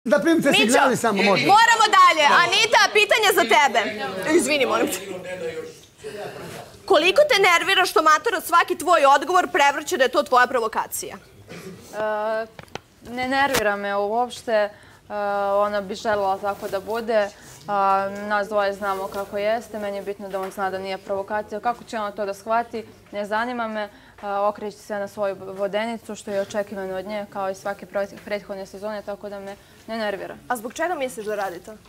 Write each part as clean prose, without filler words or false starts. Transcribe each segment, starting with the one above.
Da primite signali samo može. Moramo dalje. Anita, pitanje za tebe. Izvini, molim te. Koliko te nervira što Matora svaki tvoj odgovor prevrće da je to tvoja provokacija? Ne nervira me uopšte. Ona bi željela tako da bude. Nas dvoje znamo kako jeste. Meni je bitno da on zna da nije provokacija. Kako će ona to da shvati, ne zanima me. Okreće se na svoju vodenicu, što je očekivano od nje, kao i svake prethodne sezone, tako da me ne nervira. A zbog čega misliš da radi to?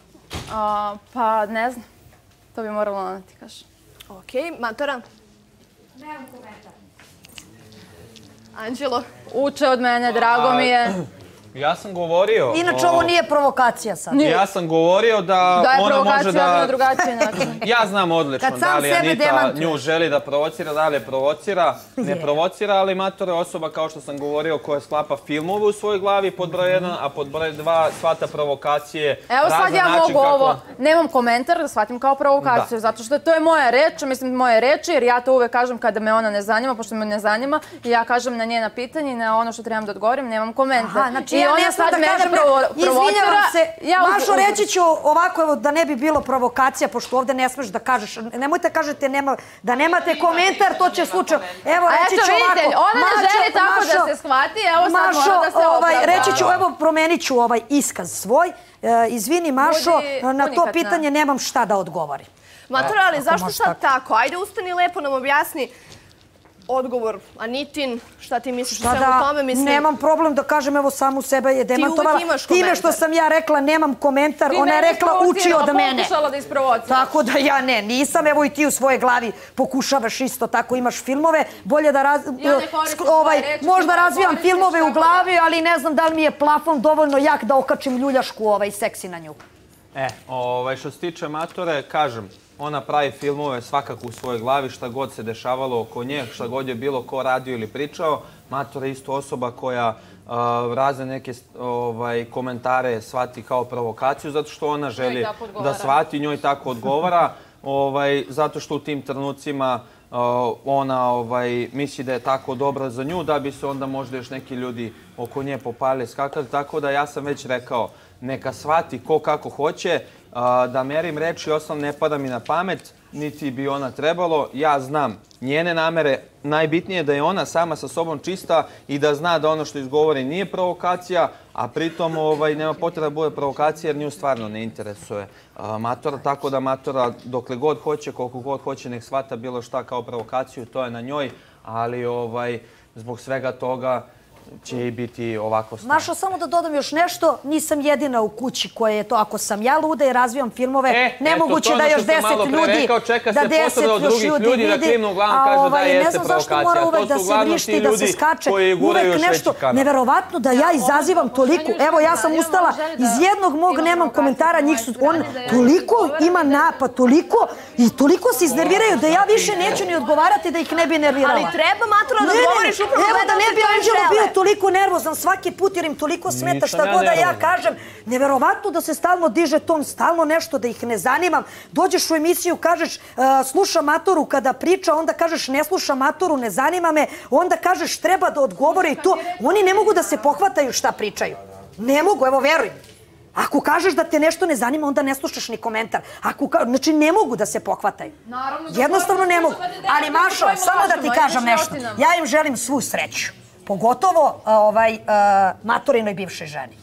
Pa ne znam. To bi moralo ona ti kaže. Okej, Matora? Nemam komentar. Anđelo? Uče od mene, drago mi je. Ja sam govorio... Inače, ovo nije provokacija sad. Ja sam govorio da ona može da... Da je provokacija na drugačiji način. Ja znam odlično da li Anita nju želi da provocira, da li je provocira, ne provocira, ali Matora je osoba, kao što sam govorio, koja sklapa filmove u svojoj glavi, pod broj 1, a pod broj 2 shvata provokacije. Evo sad ja mogu ovo, nemam komentar da shvatim kao provokaciju, zato što to je moja reč, mislim moje reči, jer ja to uvek kažem kada me ona ne zanima, pošto me ne zanima, i ja kažem na njena pitanje i na ono što trebam da odgovorim, nemam komentar. Ja ne znam da kažem, izvinjavam se, Mašo, reći ću ovako, da ne bi bilo provokacija, pošto ovde ne smeš da kažeš, nemojte kažete da nemate komentar, to će slučajno. Evo, reći ću ovako. Eto vidite, ona ne želi tako da se shvati, evo sad mora da se opravda. Reći ću, evo, promenit ću ovaj iskaz svoj. Izvini, Mašo, na to pitanje nemam šta da odgovorim. Matora, ali zašto sad tako? Ajde, ustani lepo nam objasni odgovor Anitin, šta ti misliš o svemu tome? Nemam problem da kažem, evo samu sebe je demantovala. Time što sam ja rekla nemam komentar, ona je rekla uči od mene. Tako da ja nisam, evo i ti u svojoj glavi pokušavaš isto tako, imaš filmove. Bolje da možda razvijam filmove u glavi, ali ne znam da li mi je plafon dovoljno jak da okačim ljuljašku seksi na nju. Što se tiče Matore, kažem, ona pravi filmove svakako u svojoj glavi, šta god se dešavalo oko nje, šta god je bilo ko radio ili pričao. Matora je isto osoba koja razne neke komentare shvati kao provokaciju, zato što ona želi da shvati, njoj tako odgovara, zato što u tim trenucima ona misli da je tako dobra za nju, da bi se onda možda još neki ljudi oko nje popali skakali. Tako da ja sam već rekao, neka shvati ko kako hoće, da merim reči, ostalo ne pada mi na pamet, niti bi ona trebalo. Ja znam njene namere, najbitnije je da je ona sama sa sobom čista i da zna da ono što izgovori nije provokacija, a pritom nema potreba da bude provokacija jer nju stvarno ne interesuje Matora, tako da Matora dokle god hoće, koliko god hoće, nek shvata bilo šta kao provokaciju, to je na njoj, ali zbog svega toga će i biti ovako stvar. Mašo, samo da dodam još nešto, nisam jedina u kući koja je to, ako sam ja luda i razvijam filmove, nemoguće da još 10 ljudi, da 10 još ljudi vidi, ne znam zašto mora uvek da se vrišti, da se skače, uvek nešto neverovatno da ja izazivam toliko, evo ja sam ustala, iz jednog mog nemam komentara, njih su, on toliko ima napad, toliko i toliko se iznerviraju da ja više neću ni odgovarati da ih ne bi nervirala. Ali treba, Matora, da odgovoriš upravo da ne bi Anđelo bio toliko nervozan svaki put jer im toliko smeta šta god da ja kažem. Neverovatno da se stalno diže ton, stalno nešto da ih ne zanimam. Dođeš u emisiju, kažeš slušam Matoru kada priča, onda kažeš ne slušam Matoru, ne zanima me, onda kažeš treba da odgovore i to. Oni ne mogu da se pohvataju šta pričaju. Ne mogu, evo veruj. Ako kažeš da te nešto ne zanima, onda ne slušaš ni komentar. Znači, ne mogu da se pohvataju. Jednostavno ne mogu. Ali Mašo, samo da ti kažem nešto. Ja im želim svu sreću. Pogotovo Matorinoj bivšoj ženi.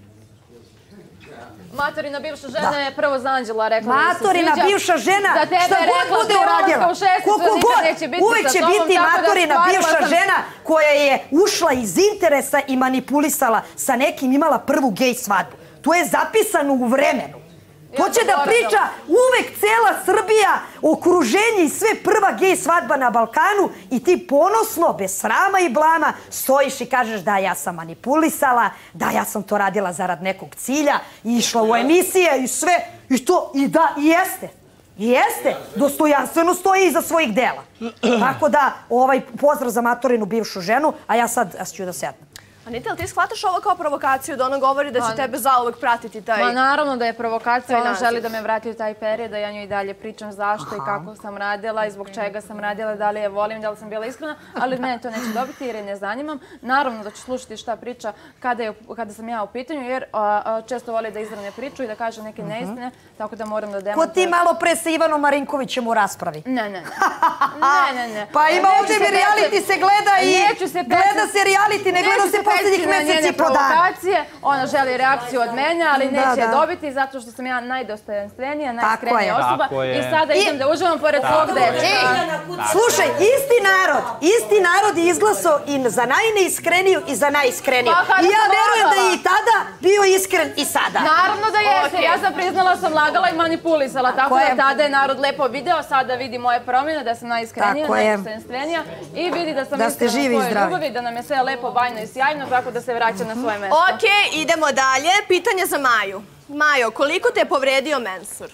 Matorina bivša žena je prvo za Anđela rekla da se sviđa. Matorina bivša žena, šta god bude uradila. Koliko god, uvek će biti Matorina bivša žena koja je ušla iz interesa i manipulisala sa nekim, imala prvu gej svadbu. To je zapisano u vremenu. To će da priča uvek cela Srbija, okruženje i sve prva gej svadba na Balkanu i ti ponosno, bez srama i blama, stojiš i kažeš da ja sam manipulisala, da ja sam to radila zarad nekog cilja i išla u emisije i sve. I to, i da, i jeste. I jeste. Dostojanstveno stoji iza svojih dela. Tako da, pozdrav za Matorinu bivšu ženu, a ja sad ću da sednem. Anita, ali ti shvataš ovo kao provokaciju, da ona govori da će tebe zauvek pratiti taj... Ma naravno da je provokacija, ona želi da me vrati u taj period, da ja njoj i dalje pričam zašto i kako sam radila i zbog čega sam radila, da li je volim, da li sam bila iskrena, ali mene to neće dobiti jer je ne zanimam. Naravno da ću slušati šta priča kada sam ja u pitanju, jer često voli da izravne priču i da kaže neke neistine, tako da moram da demantujem. Ko ti malo pre sa Ivanom Marinkovićem u raspravi? Ne. Pa ima ovdje reality se gleda i gleda se reality, ne gleda se posljednjih mjeseci i po dana. Ona želi reakciju od mene, ali neće je dobiti zato što sam ja najdostojanstvenija, najiskrenija osoba i sada idem da uživam pored svog dečka. Slušaj, isti narod je izglasao i za najneiskreniju i za najiskreniju. I ja verujem da je i tada bio iskren i sada. Naravno da jeste. Ja sam priznala, sam lagala i manipulisala. Tako da tada je narod lepo video, sada vidi moje promjene, da sam najiskrenija, najdostojanstvenija i vidi da sam iskrena u svojoj ljubavi, da nam je sve lepo, bajno i sjajno, tako da se vraća na svoje mesto. Okej, idemo dalje. Pitanje za Maju. Majo, koliko te je povredio Mensur?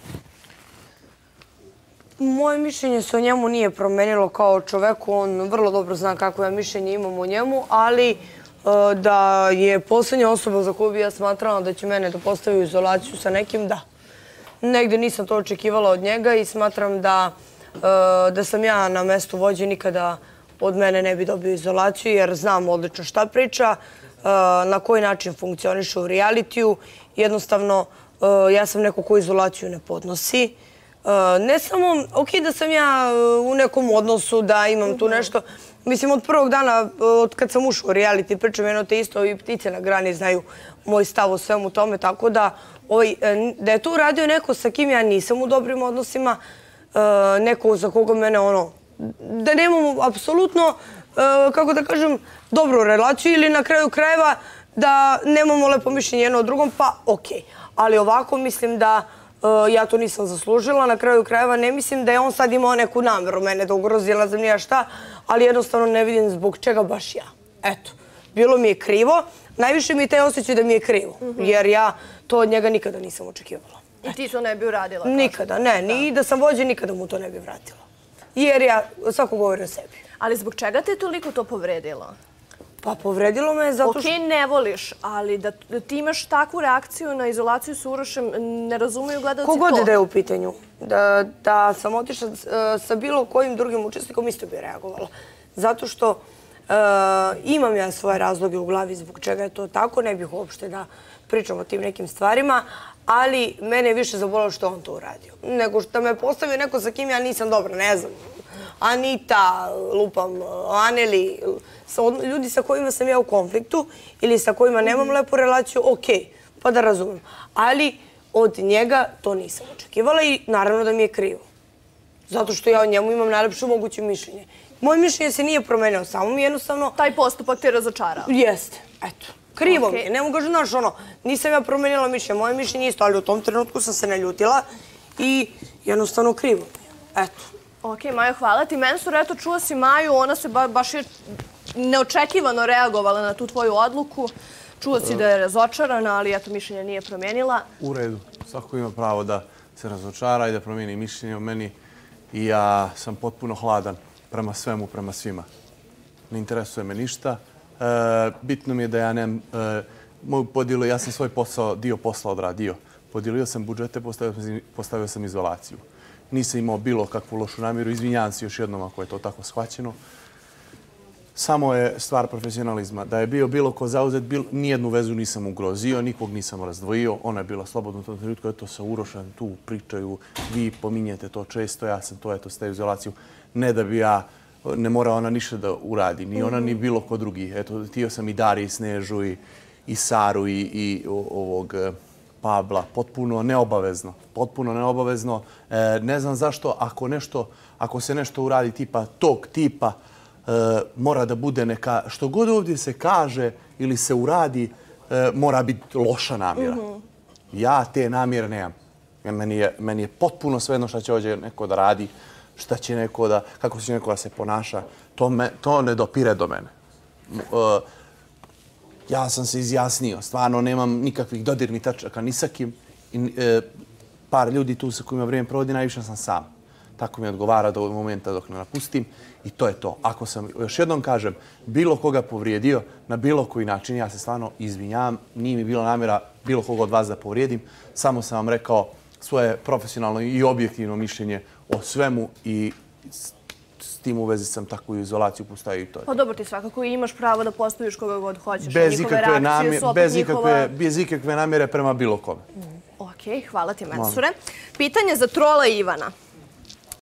Moje mišljenje se o njemu nije promenilo kao čoveku. On vrlo dobro zna kako ja mišljenje imam o njemu, ali da je posljednja osoba za koju bi ja smatrala da će mene da postavi u izolaciju sa nekim, da. Negde nisam to očekivala od njega i smatram da sam ja na mestu vođe nikada od mene ne bi dobio izolaciju jer znam odlično šta priča, na koji način funkcioniše u realitiju. Jednostavno, ja sam neko ko izolaciju ne podnosi. Ne samo, okej da sam ja u nekom odnosu, da imam tu nešto. Mislim, od prvog dana, od kad sam ušla u reality, pričam jedno te isto, i ptice na grani znaju moj stav o svemu tome, tako da je to uradio neko sa kim ja nisam u dobrim odnosima, neko za koga mene da nemamo apsolutno, kako da kažem, dobru relaciju ili na kraju krajeva da nemamo lepo mišljenje jedno o drugom, pa okej. Ali ovako mislim da ja to nisam zaslužila. Na kraju krajeva ne mislim da je on sad imao neku namjeru mene da ugrozi, ne znam nija šta, ali jednostavno ne vidim zbog čega baš ja. Eto, bilo mi je krivo. Najviše mi je taj osjećaj da mi je krivo, jer ja to od njega nikada nisam očekivala. I ti to ne bi uradila? Nikada, ne. Ni da sam vođa, nikada mu to ne bi vratila. Jer ja svako govori o sebi. Ali zbog čega te je toliko to povredilo? Pa povredilo me zato što... Okej, ne voliš, ali da ti imaš takvu reakciju na izolaciju s Urošem, ne razumiju gledalci to. Kogod da je u pitanju, da sam otišla sa bilo kojim drugim učesnikom, isto bi reagovala. Zato što imam ja svoje razloge u glavi zbog čega je to tako, ne bih uopšte da pričam o tim nekim stvarima, ali mene je više zabolilo što on to uradio. Nego što me postavio neko sa kim ja nisam dobra, ne znam. Anita, lupam, Aneli, ljudi sa kojima sam ja u konfliktu ili sa kojima nemam lepu relaciju, okej, pa da razumem. Ali od njega to nisam očekivala i naravno da mi je krivo. Zato što ja o njemu imam najlepše moguće mišljenje. Moje mišljenje se nije promenilo, samo mi jednostavno... Taj postupak te razočarao? Jeste, eto. Krivo mi je, ne mogu gažu, znaš, nisam ja promenila mišljenje, moje mišljenje isto, ali u tom trenutku sam se naljutila i jednostavno krivo mi je, eto. Okej, Majo, hvala ti. Mensur, eto, čuo si Maju, ona se baš je neočekivano reagovala na tu tvoju odluku. Čuo si da je razočarana, ali eto, mišljenje nije promijenila. U redu. Svako ima pravo da se razočara i da promijeni mišljenje o meni. I ja sam potpuno hladan prema svemu, prema svima. Ne interesuje me ništa. Bitno mi je da ja nemam moju podijelu. Ja sam svoj posao, dio posla odradio. Podijelio sam budžete, postavio sam izolaciju. Nisam imao bilo kakvu lošu namjeru. Izvinjavam se još jednom ako je to tako shvaćeno. Samo je stvar profesionalizma. Da je bio bilo ko zauzet, nijednu vezu nisam ugrozio, nikog nisam razdvojio. Ona je bila slobodna u tom trenutku. Eto, sa Urošem tu pričaju, vi pominjete to često, ja sam to, eto, stavio izolaciju. Ne da bi ja, ne mora ona ništa da uradi, ni ona, ni bilo ko drugi. Eto, tio sam i Dari, i Snežu, i Saru, i ovog... Pabla, potpuno neobavezno. Potpuno neobavezno. Ne znam zašto, ako se nešto uradi tipa tog tipa, mora da bude neka, što god ovdje se kaže ili se uradi, mora biti loša namjera. Ja te namjere nemam. Meni je potpuno svejedno šta će ovdje neko da radi, šta će neko da, kako će neko da se ponaša. To ne dopire do mene. Ja sam se izjasnio, stvarno nemam nikakvih dodirnih tačaka ni sa kim. Par ljudi tu sa kojima vrijeme provodi, najviše sam sam. tako mi odgovara do momenta dok ne napustim i to je to. Ako sam, još jednom kažem, bilo koga povrijedio na bilo koji način, ja se stvarno izvinjavam, nije mi bila namjera bilo koga od vas da povrijedim, samo sam vam rekao svoje profesionalno i objektivno mišljenje o svemu i s tim u vezi sam takvu izolaciju postavio i to je. Pa dobro, ti svakako imaš pravo da postaviš koga god hoćeš. Njihove reakcije su opet njihova... Bez ikakve namjere prema bilo kome. Ok, hvala ti, Mensure. Pitanje za trola Ivana.